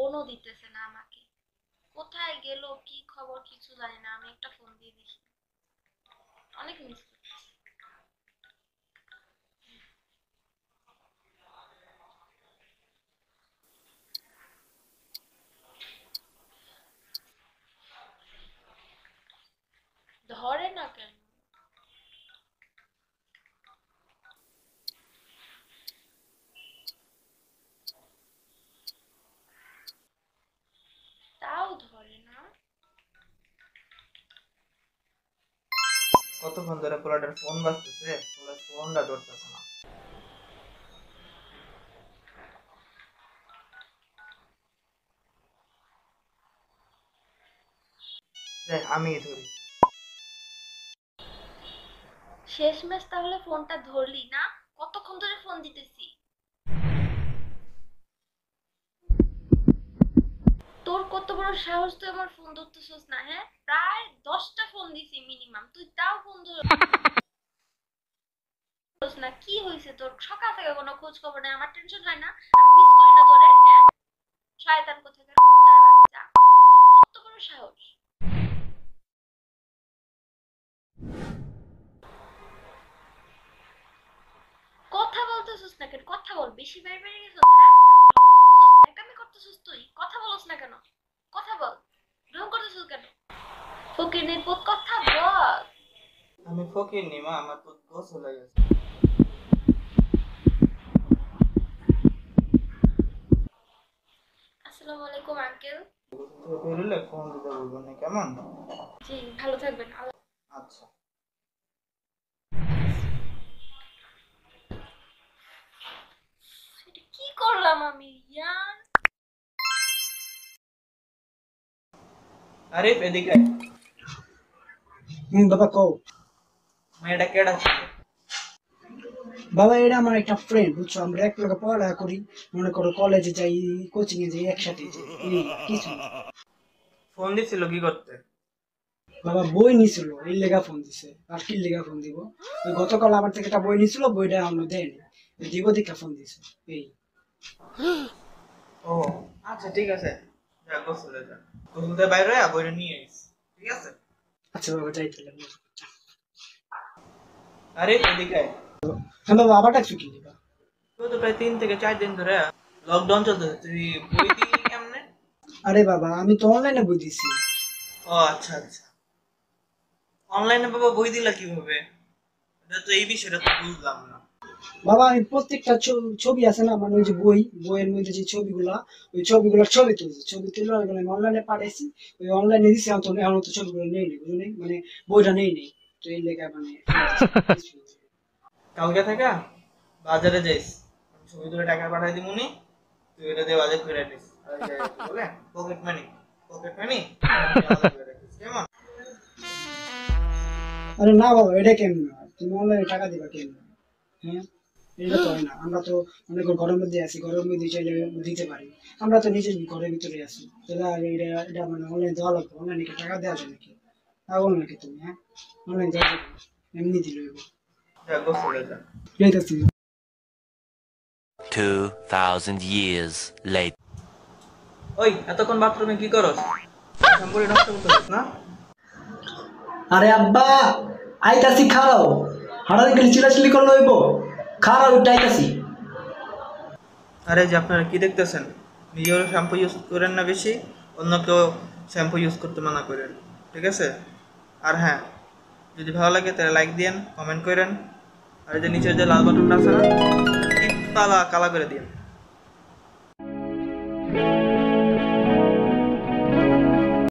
ফোনও দিতেছে না আমাকে। কোথায় গেল, কি খবর কিছু জানি না। আমি একটা ফোন দিয়ে দেখি। অনেক মিস করতেছি। ধরে না কেন? তাও ধরে না। কতক্ষণ ধরে পোলাটার ফোন বাজতেছে, পোলার ফোনটা ধরতেছে না। দেখ আমি ধরি। শেষমেশ তাহলে ফোনটা ধরলি না? কতক্ষণ ধরে ফোন দিতেছি। তোর কত বড় সাহস, তুই আমার ফোন ধরতেছিস না? হ্যাঁ, প্রায় 10টা ফোন দিছি মিনিমাম, তুই তাও ফোন ধরছিস না। কি হয়েছে তোর? সকাল থেকে কোনো খোঁজ খবর নেই। আমার টেনশন হয় না? আমি মিস করি না তোরে? হ্যাঁ, শয়তান কোথাকার, কুত্তার বাচ্চা। তোর কত বড় সাহস? কথা বলতেছিস না কেন? কথা বল, বেশি বাইরে বেড়ে গেছিস। হ্যাঁ, ঢং করতেছিস, ন্যাকামি করতেছিস। তুই কথা বলস না কেন? কথা বল, ঢং করতেছিস কেন? ফকির পুত, কথা বল। আমি ফকির নি মা, আমার তো গোসল হয়ে গেছে। আসসালামু আলাইকুম আঙ্কেল। গোসল থেকে বেরোলে ফোন দিতে বলবো না, কেমন? জি, ভালো থাকবেন। আচ্ছা। এটা কি করলাম আমি ইয়ার? আরিফ এদিকে আয়। বাবা কও। মেয়েটা কেডা ছিল? বাবা এটা আমার একটা ফ্রেন্ড, বুঝছো, আমরা এক লগে পড়ালেখা করি, মনে করো কলেজে যাই, কোচিং এ যাই একসাথে যাই, এই কিছু না। ফোন দিছিল কি করতে? বাবা বই নিছিল, এই লেগা ফোন দিছে, আর কি লেগা ফোন দিব। ওই গতকাল আমার থেকে একটা বই নিছিল, বইটা আমরা দেয়নি, ওই দিব দেখা ফোন দিছে এই। ও আচ্ছা ঠিক আছে, যা গোসলে যা। গোসল থেকে বাইরে হয়ে বইটা নিয়ে আইস, ঠিক আছে? আচ্ছা বাবা যাই তাহলে। আরিফ এদিকে আয়। হ্যাঁ বাবা, আবার ডাকছো কি দিবা? তুই তো প্রায় 3 থেকে 4 দিন ধরে লকডাউন চলতেছে, তুই বই দিলি কেমনে? আরে বাবা আমি তো অনলাইনে বই দিছি। ও আচ্ছা আচ্ছা, অনলাইনে বাবা বই দিলা কিভাবে? এটা তো এই বিষয়টা তো বুঝলাম না। বাবা আমি প্রত্যেকটা ছবি আছে না, মানে ওই যে বইয়ের মধ্যে যে ছবিগুলা, ওই ছবিগুলোর ছবি তুলছি, ছবি তুলে ওইগুলো আমি অনলাইনে পাঠাইছি, ওই অনলাইনে দিছি। এখন তো ছবিগুলো নেই নি, বুঝলি, মানে বইটা নেই নেই, তো এই লেখা মানে কালকে থেকে বাজারে যাইস, আমি ছবি তুলে টাকা পাঠাই দিমুনি, তুই এটা দিয়ে বাজার করে নিস। আর ওই যে কি বলে পকেট মানি, পকেট মানি আলাদা করে রাখিস, কেমন? আরে না বাবা, এটা কেমন হয়? তুমি অনলাইনে টাকা দিবা কেমন? হ্যাঁ, এটা তো হয় না। আমরা তো মনে করো ঘরের মধ্যে আছি, ঘরের মধ্যে চাইলে দিতে পারি। আমরা তো নিজের ঘরের ভিতরে আছি, তাহলে আর এটা মানে অনলাইন দেওয়া লাগবে? অনলাইনে কি টাকা দেওয়া যায় নাকি? পাগল নাকি তুমি? হ্যাঁ, অনলাইন দেওয়া যাবে না, এমনি দিলে হইব। যা গোসলে যা। যাইতাছি। 2000 years later. ওই এতক্ষণ বাথরুমে কি করস? শ্যাম্পুরি নষ্ট করতেছিস না? আরে আব্বা, আইতাছি, খারাও। হারাতে গেলে চিলাচিলি করলে হইব? খারাও, আইতাছি। আরে যে আপনারা কি দেখতেছেন, নিজেও শ্যাম্পু ইউজ করেন না বেশি, অন্য কেউ শ্যাম্পু ইউজ করতে মানা করেন, ঠিক আছে? আর হ্যাঁ, যদি ভালো লাগে তাহলে লাইক দিয়েন, কমেন্ট করেন, আর এই যে নিচের যে লাল বাটনটা আছে না, টিপ কালা কালা করে দিন।